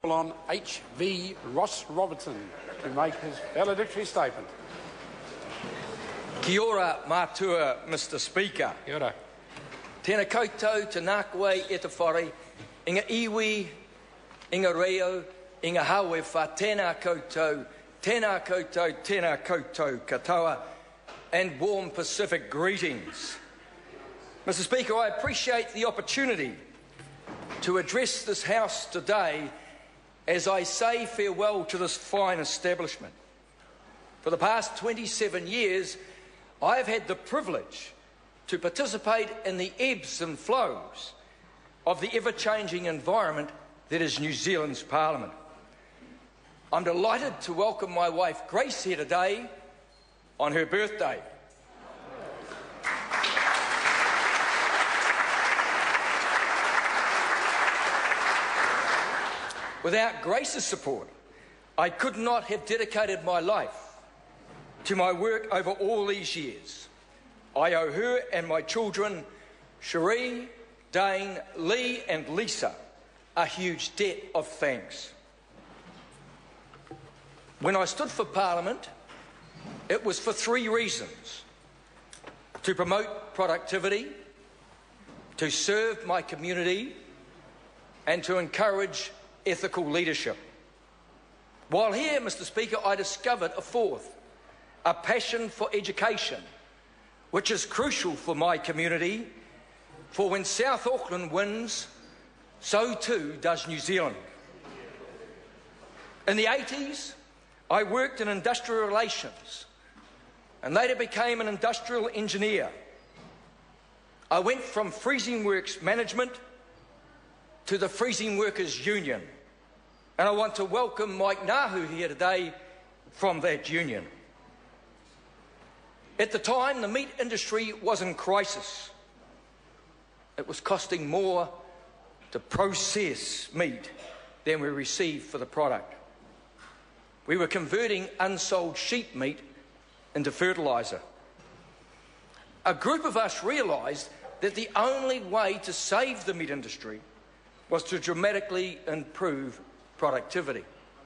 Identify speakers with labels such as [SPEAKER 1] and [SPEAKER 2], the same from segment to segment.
[SPEAKER 1] On H.V. Ross Robertson to make his valedictory statement.
[SPEAKER 2] Kia ora mātua, Mr. Speaker.
[SPEAKER 1] Kia ora.
[SPEAKER 2] Tēnā koutou, tēnā koe e te whare, inga iwi, inga reo, inga hawe wha, tēnā koutou, katoa, and warm Pacific greetings. Mr. Speaker, I appreciate the opportunity to address this House today as I say farewell to this fine establishment. For the past 27 years, I have had the privilege to participate in the ebbs and flows of the ever-changing environment that is New Zealand's Parliament. I'm delighted to welcome my wife Grace here today on her birthday. Without Grace's support, I could not have dedicated my life to my work over all these years. I owe her and my children, Cherie, Dane, Lee and Lisa, a huge debt of thanks. When I stood for Parliament, it was for three reasons: to promote productivity, to serve my community, and to encourage ethical leadership. While here, Mr. Speaker, I discovered a fourth: a passion for education, which is crucial for my community, for when South Auckland wins, so too does New Zealand. In the 80s, I worked in industrial relations and later became an industrial engineer. I went from freezing works management to the Freezing Workers Union, and I want to welcome Mike Nahu here today from that union. At the time, the meat industry was in crisis. It was costing more to process meat than we received for the product. We were converting unsold sheep meat into fertiliser. A group of us realised that the only way to save the meat industry was to dramatically improve productivity.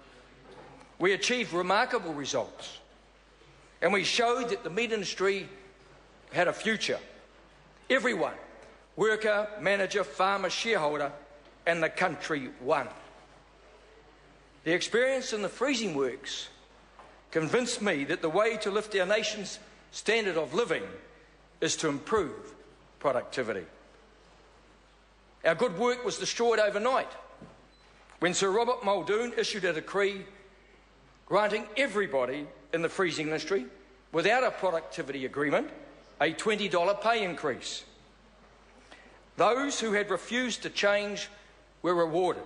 [SPEAKER 2] We achieved remarkable results, and we showed that the meat industry had a future. Everyone, worker, manager, farmer, shareholder, and the country won. The experience in the freezing works convinced me that the way to lift our nation's standard of living is to improve productivity. Our good work was destroyed overnight when Sir Robert Muldoon issued a decree granting everybody in the freezing industry, without a productivity agreement, a $20 pay increase. Those who had refused to change were rewarded.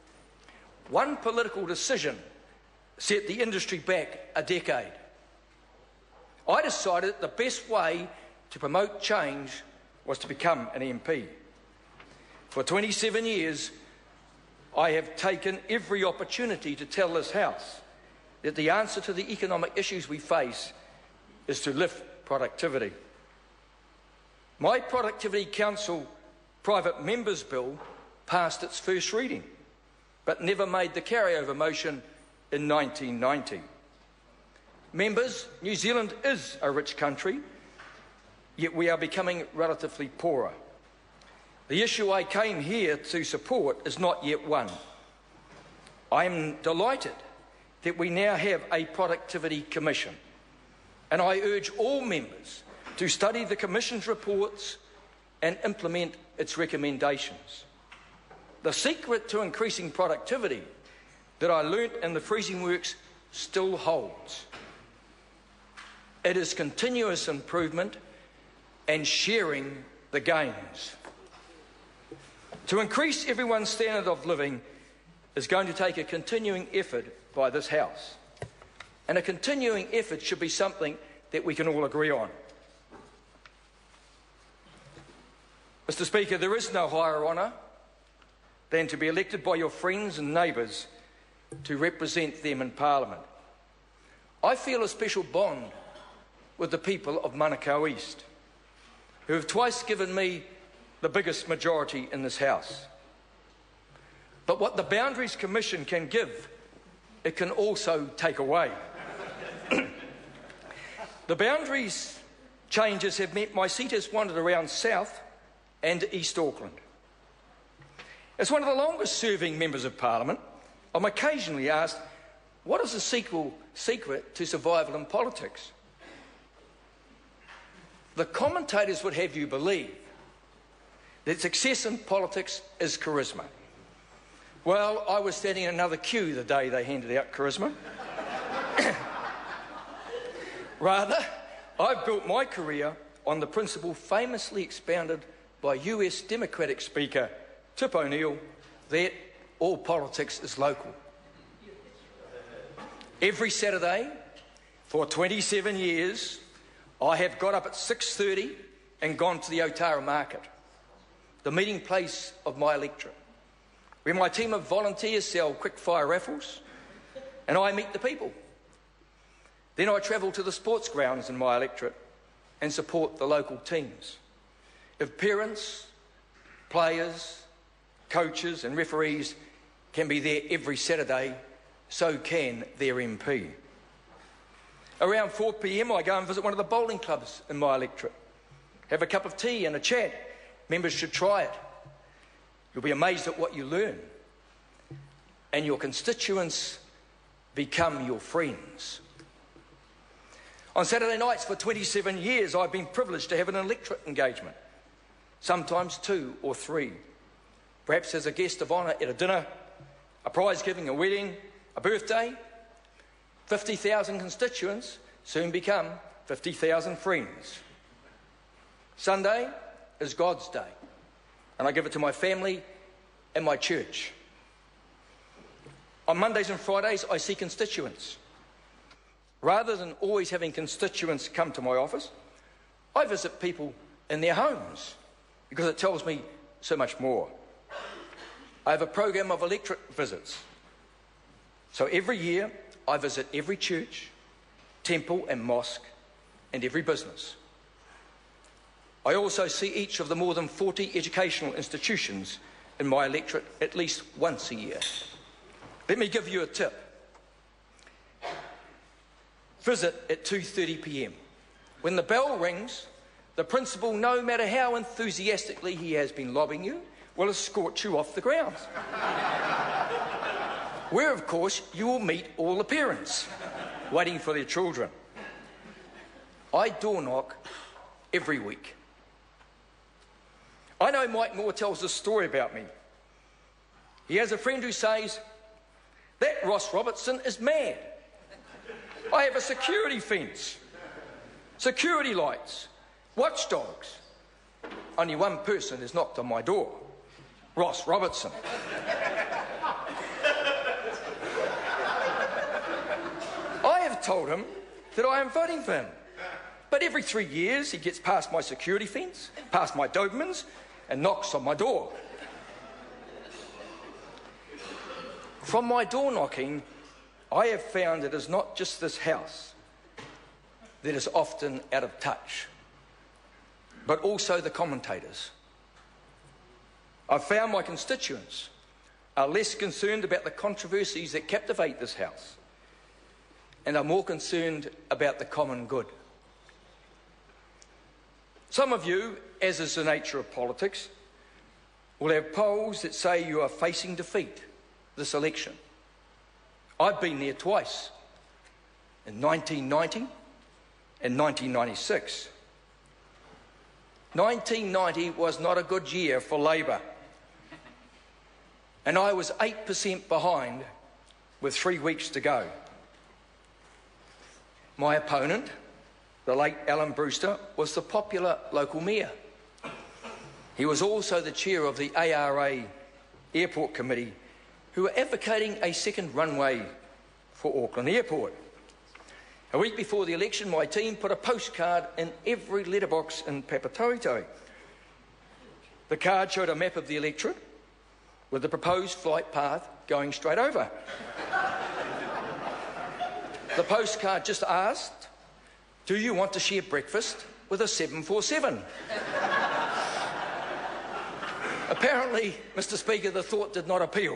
[SPEAKER 2] One political decision set the industry back a decade. I decided that the best way to promote change was to become an MP. For 27 years, I have taken every opportunity to tell this House that the answer to the economic issues we face is to lift productivity. My Productivity Council private members' bill passed its first reading, but never made the carryover motion in 1990. Members, New Zealand is a rich country, yet we are becoming relatively poorer. The issue I came here to support is not yet won. I am delighted that we now have a Productivity Commission, and I urge all members to study the Commission's reports and implement its recommendations. The secret to increasing productivity that I learnt in the freezing works still holds. It is continuous improvement and sharing the gains. To increase everyone's standard of living is going to take a continuing effort by this House. And a continuing effort should be something that we can all agree on. Mr. Speaker, there is no higher honour than to be elected by your friends and neighbours to represent them in Parliament. I feel a special bond with the people of Manukau East, who have twice given me the biggest majority in this House. But what the Boundaries Commission can give, it can also take away. The boundaries changes have meant my seat has wandered around South and East Auckland. As one of the longest serving members of Parliament, I'm occasionally asked, what is the secret to survival in politics? The commentators would have you believe that success in politics is charisma. Well, I was standing in another queue the day they handed out charisma. Rather, I've built my career on the principle famously expounded by US Democratic Speaker Tip O'Neill that all politics is local. Every Saturday for 27 years, I have got up at 6:30 and gone to the Otara Market, the meeting place of my electorate, where my team of volunteers sell quick-fire raffles and I meet the people. Then I travel to the sports grounds in my electorate and support the local teams. If parents, players, coaches and referees can be there every Saturday, so can their MP. Around 4 p.m, I go and visit one of the bowling clubs in my electorate. Have a cup of tea and a chat. Members should try it. You'll be amazed at what you learn. And your constituents become your friends. On Saturday nights for 27 years, I've been privileged to have an electorate engagement, sometimes 2 or 3. Perhaps as a guest of honour at a dinner, a prize giving, a wedding, a birthday. 50,000 constituents soon become 50,000 friends. Sunday is God's day, and I give it to my family and my church. On Mondays and Fridays, I see constituents. Rather than always having constituents come to my office, I visit people in their homes because it tells me so much more. I have a program of electorate visits. So every year, I visit every church, temple and mosque, and every business. I also see each of the more than 40 educational institutions in my electorate at least once a year. Let me give you a tip. Visit at 2:30 p.m. When the bell rings, the principal, no matter how enthusiastically he has been lobbying you, will escort you off the grounds. Where, of course, you will meet all the parents waiting for their children. I door knock every week. I know Mike Moore tells this story about me. He has a friend who says, that Ross Robertson is mad. I have a security fence, security lights, watchdogs. Only one person has knocked on my door, Ross Robertson. I have told him that I am voting for him. But every 3 years, he gets past my security fence, past my Dobermans, and knocks on my door. From my door knocking, I have found it is not just this house that is often out of touch, but also the commentators. I've found my constituents are less concerned about the controversies that captivate this house and are more concerned about the common good. Some of you, as is the nature of politics, will have polls that say you are facing defeat this election. I've been there twice, in 1990 and 1996. 1990 was not a good year for Labor, and I was 8% behind with 3 weeks to go. My opponent, the late Alan Brewster, was the popular local mayor. He was also the chair of the ARA Airport Committee, who were advocating a second runway for Auckland Airport. A week before the election, my team put a postcard in every letterbox in Papatoetoe. The card showed a map of the electorate with the proposed flight path going straight over. The postcard just asked, do you want to share breakfast with a 747? Apparently, Mr. Speaker, the thought did not appeal.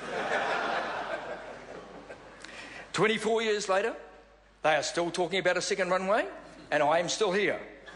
[SPEAKER 2] 24 years later, they are still talking about a second runway, and I am still here.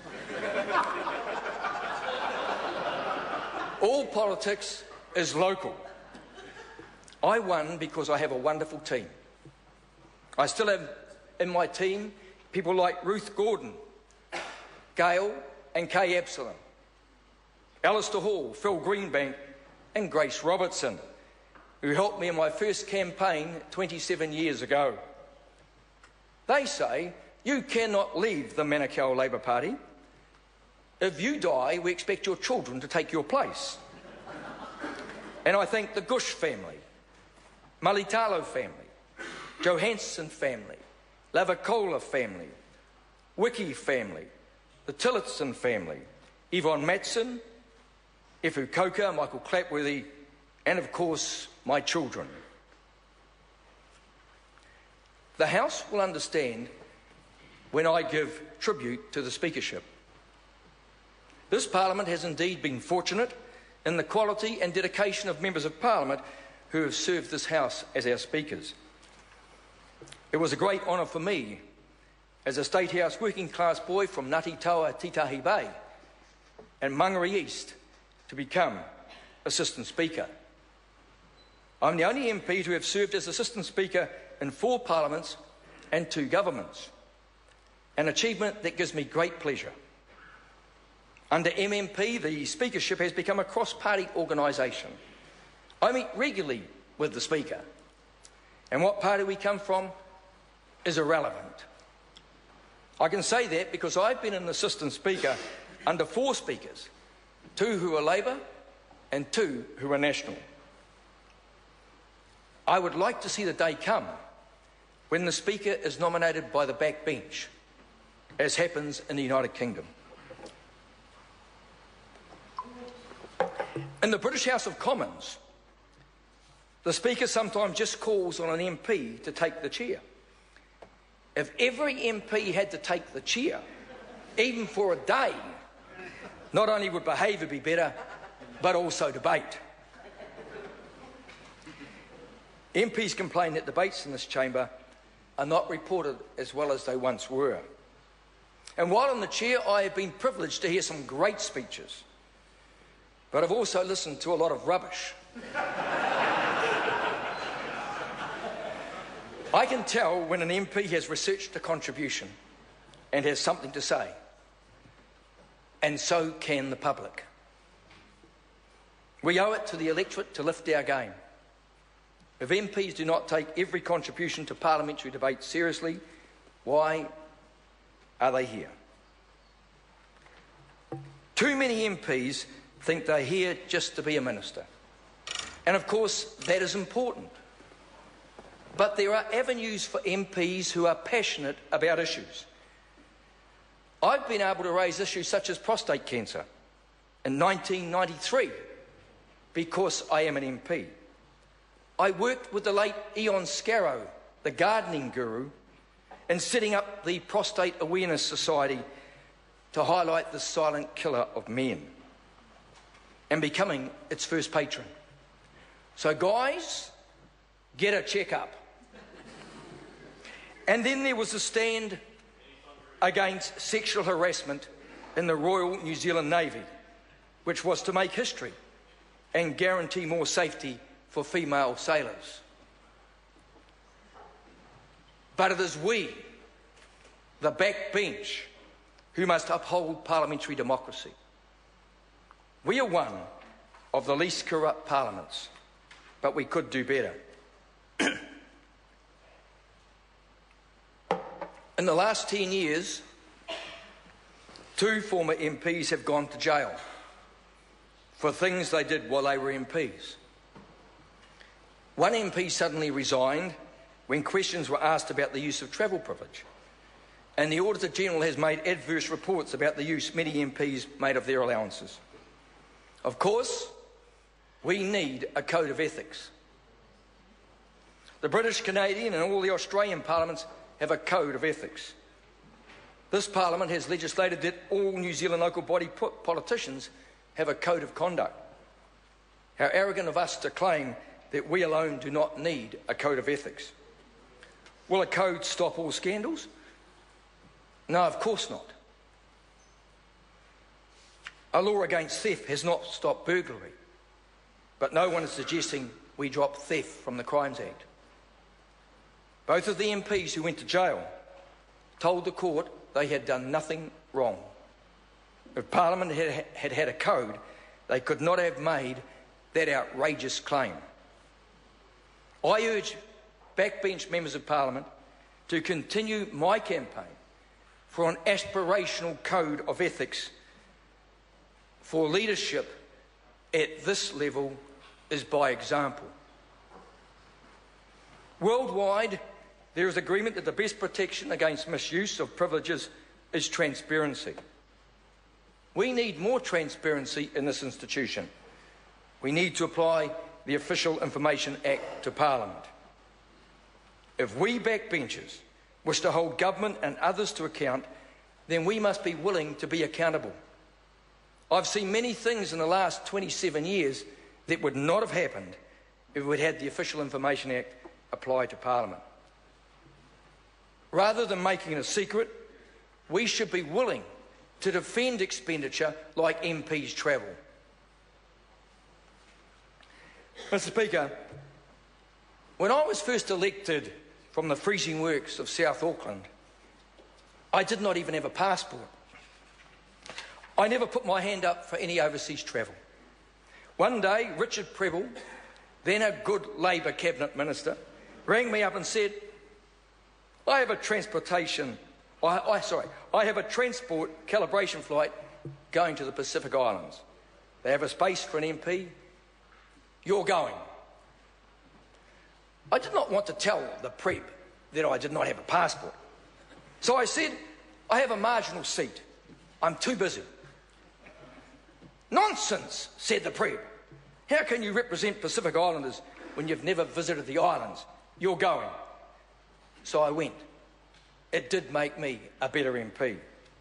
[SPEAKER 2] All politics is local. I won because I have a wonderful team. I still have in my team people like Ruth Gordon, Gail and Kay Absalom, Alistair Hall, Phil Greenbank and Grace Robertson, who helped me in my first campaign 27 years ago. They say, you cannot leave the Manukau Labour Party. If you die, we expect your children to take your place. And I thank the Gush family, Malitalo family, Johansson family, Lavacola family, Wiki family, the Tillotson family, Yvonne Matson, Efu Coker, Michael Clapworthy, and of course, my children. The House will understand when I give tribute to the Speakership. This Parliament has indeed been fortunate in the quality and dedication of members of Parliament who have served this House as our Speakers. It was a great honour for me, as a State House working class boy from Ngati Taua, Titahi Bay and Mangere East, to become Assistant Speaker. I'm the only MP to have served as Assistant Speaker in 4 parliaments and 2 governments, an achievement that gives me great pleasure. Under MMP, the Speakership has become a cross-party organisation. I meet regularly with the Speaker, and what party we come from is irrelevant. I can say that because I've been an Assistant Speaker under 4 Speakers, 2 who are Labour and 2 who are National. I would like to see the day come when the Speaker is nominated by the backbench, as happens in the United Kingdom. In the British House of Commons, the Speaker sometimes just calls on an MP to take the chair. If every MP had to take the chair, even for a day, not only would behaviour be better, but also debate. MPs complain that debates in this chamber are not reported as well as they once were. And while in the chair, I have been privileged to hear some great speeches, but I've also listened to a lot of rubbish. I can tell when an MP has researched a contribution and has something to say, and so can the public. We owe it to the electorate to lift our game. If MPs do not take every contribution to parliamentary debate seriously, why are they here? Too many MPs think they're here just to be a minister. And of course, that is important. But there are avenues for MPs who are passionate about issues. I've been able to raise issues such as prostate cancer in 1993 because I am an MP. I worked with the late Eon Scarrow, the gardening guru, in setting up the Prostate Awareness Society to highlight the silent killer of men and becoming its first patron. So guys, get a checkup. And then there was a stand against sexual harassment in the Royal New Zealand Navy, which was to make history and guarantee more safety for female sailors. But it is we, the backbench, who must uphold parliamentary democracy. We are one of the least corrupt parliaments, but we could do better. In the last 10 years, 2 former MPs have gone to jail for things they did while they were MPs. One MP suddenly resigned when questions were asked about the use of travel privilege, and the Auditor General has made adverse reports about the use many MPs made of their allowances. Of course, we need a code of ethics. The British, Canadian and all the Australian parliaments have a code of ethics. This Parliament has legislated that all New Zealand local body politicians have a code of conduct. How arrogant of us to claim that we alone do not need a code of ethics. Will a code stop all scandals? No, of course not. A law against theft has not stopped burglary, but no one is suggesting we drop theft from the Crimes Act. Both of the MPs who went to jail told the court they had done nothing wrong. If Parliament had had a code, they could not have made that outrageous claim. I urge backbench members of Parliament to continue my campaign for an aspirational code of ethics for leadership at this level is by example. Worldwide, there is agreement that the best protection against misuse of privileges is transparency. We need more transparency in this institution. We need to apply the Official Information Act to Parliament. If we backbenchers wish to hold government and others to account, then we must be willing to be accountable. I've seen many things in the last 27 years that would not have happened if we'd had the Official Information Act applied to Parliament. Rather than making it a secret, we should be willing to defend expenditure like MPs' travel. Mr. Speaker, when I was first elected from the freezing works of South Auckland, I did not even have a passport. I never put my hand up for any overseas travel. One day, Richard Prebble, then a good Labour cabinet minister, rang me up and said, I have a transport calibration flight going to the Pacific Islands. They have a space for an MP. You're going. I did not want to tell the Preb that I did not have a passport. So I said, I have a marginal seat. I'm too busy. Nonsense, said the Preb. How can you represent Pacific Islanders when you've never visited the islands? You're going. So I went. It did make me a better MP.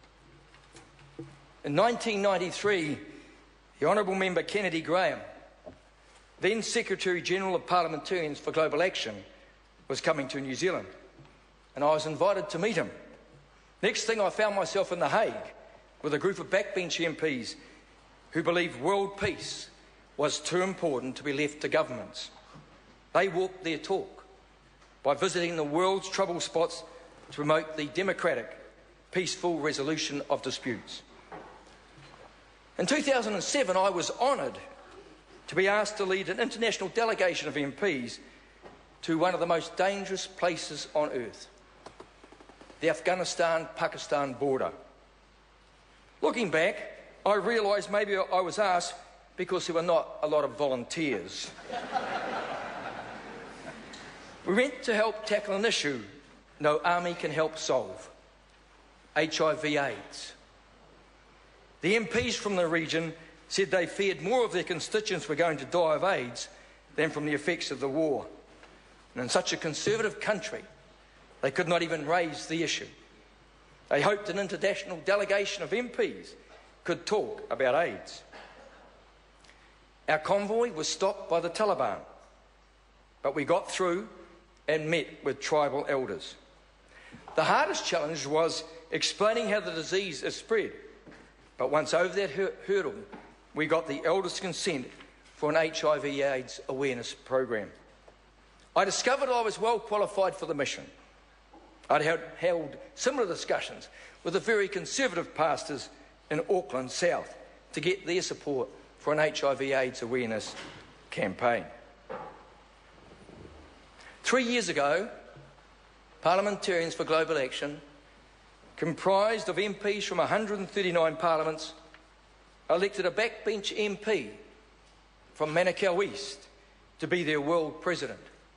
[SPEAKER 2] In 1993, the Honourable Member Kennedy Graham, then Secretary-General of Parliamentarians for Global Action, was coming to New Zealand, and I was invited to meet him. Next thing, I found myself in The Hague with a group of backbench MPs who believed world peace was too important to be left to governments. They walked their talk by visiting the world's trouble spots to promote the democratic, peaceful resolution of disputes. In 2007, I was honoured to be asked to lead an international delegation of MPs to one of the most dangerous places on earth, the Afghanistan-Pakistan border. Looking back, I realised maybe I was asked because there were not a lot of volunteers. We went to help tackle an issue no army can help solve: HIV/AIDS. The MPs from the region said they feared more of their constituents were going to die of AIDS than from the effects of the war. And in such a conservative country, they could not even raise the issue. They hoped an international delegation of MPs could talk about AIDS. Our convoy was stopped by the Taliban, but we got through and met with tribal elders. The hardest challenge was explaining how the disease is spread, but once over that hurdle, we got the elders' consent for an HIV/AIDS awareness program. I discovered I was well qualified for the mission. I'd held similar discussions with the very conservative pastors in Auckland South to get their support for an HIV/AIDS awareness campaign. 3 years ago, Parliamentarians for Global Action, comprised of MPs from 139 parliaments, elected a backbench MP from Manukau East to be their world president.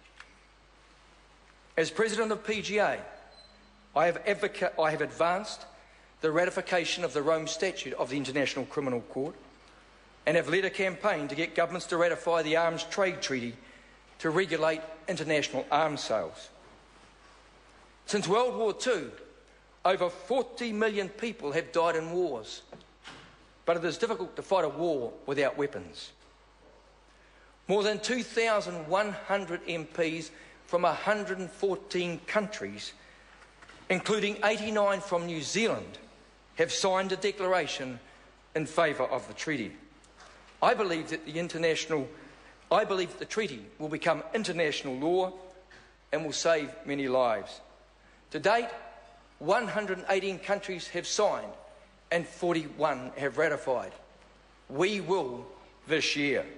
[SPEAKER 2] As president of PGA, I have advanced the ratification of the Rome Statute of the International Criminal Court and have led a campaign to get governments to ratify the Arms Trade Treaty to regulate international arms sales. Since World War II, over 40 million people have died in wars, but it is difficult to fight a war without weapons. More than 2,100 MPs from 114 countries, including 89 from New Zealand, have signed a declaration in favour of the treaty. I believe that the treaty will become international law and will save many lives. To date, 118 countries have signed and 41 have ratified. We will this year.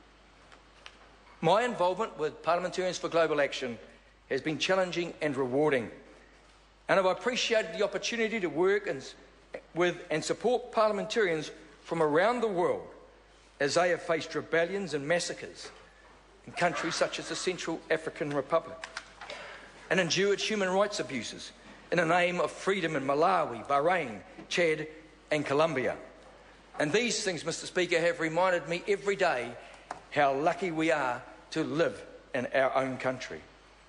[SPEAKER 2] My involvement with Parliamentarians for Global Action has been challenging and rewarding, and I've appreciated the opportunity to work with and support parliamentarians from around the world as they have faced rebellions and massacres in countries such as the Central African Republic, and endured human rights abuses in the name of freedom in Malawi, Bahrain, Chad and Colombia. And these things, Mr. Speaker, have reminded me every day how lucky we are to live in our own country.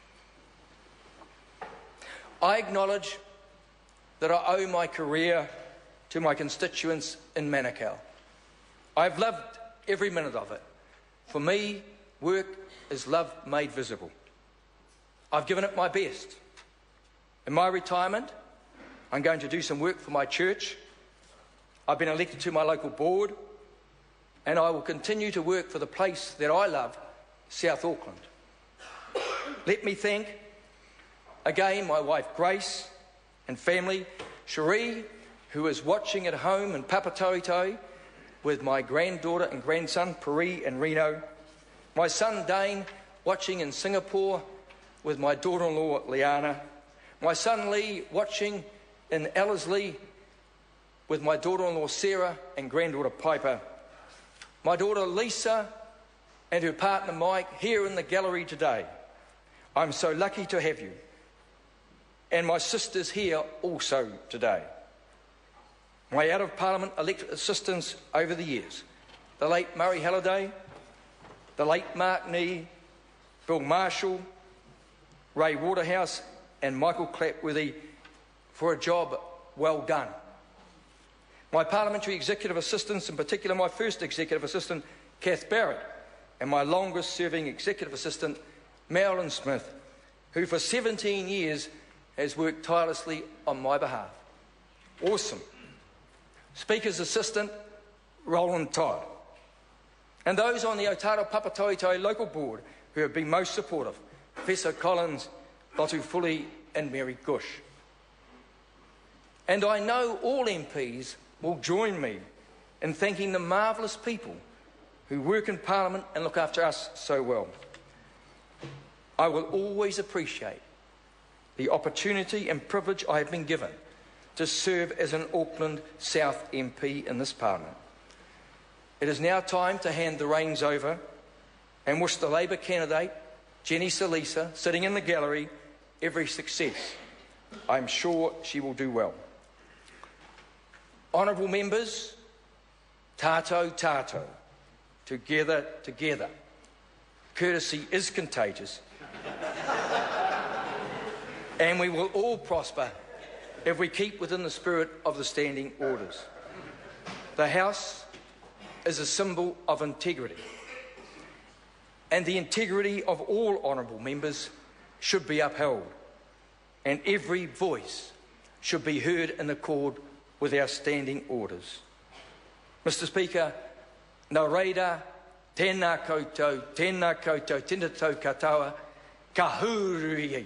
[SPEAKER 2] I acknowledge that I owe my career to my constituents in Manukau. I've loved every minute of it. For me, work is love made visible. I've given it my best. In my retirement, I'm going to do some work for my church. I've been elected to my local board, and I will continue to work for the place that I love, South Auckland. Let me thank again my wife Grace and family, Cherie, who is watching at home in Papatoetoe with my granddaughter and grandson, Peri and Reno, my son Dane watching in Singapore with my daughter-in-law Liana, my son Lee watching in Ellerslie with my daughter-in-law Sarah and granddaughter Piper, my daughter Lisa and her partner Mike here in the gallery today. I'm so lucky to have you. And my sisters here also today. My out-of-parliament elected assistants over the years, the late Murray Halliday, the late Mark Nee, Bill Marshall, Ray Waterhouse and Michael Clapworthy, for a job well done. My parliamentary executive assistants, in particular my first executive assistant, Kath Barrett, and my longest-serving executive assistant, Marilyn Smith, who for 17 years has worked tirelessly on my behalf. Awesome. Speaker's assistant, Roland Todd. And those on the Otago Papatoetoe local board who have been most supportive, Professor Collins, Lotu Fully and Mary Gush. And I know all MPs will join me in thanking the marvellous people who work in Parliament and look after us so well. I will always appreciate the opportunity and privilege I have been given to serve as an Auckland South MP in this Parliament. It is now time to hand the reins over and wish the Labour candidate, Jenny Salisa, sitting in the gallery, every success. I'm sure she will do well. Honourable members, tato tato, together together. Courtesy is contagious. And we will all prosper if we keep within the spirit of the standing orders. The House is a symbol of integrity, and the integrity of all honourable members should be upheld, and every voice should be heard in accord with our standing orders. Mr. Speaker, nā reira, tēnā koutou, tēnā tau katoa, ka huri.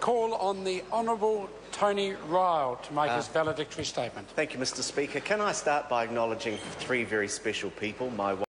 [SPEAKER 1] call on the Honourable Tony Ryle to make his valedictory statement.
[SPEAKER 3] Thank you, Mr. Speaker. Can I start by acknowledging three very special people? My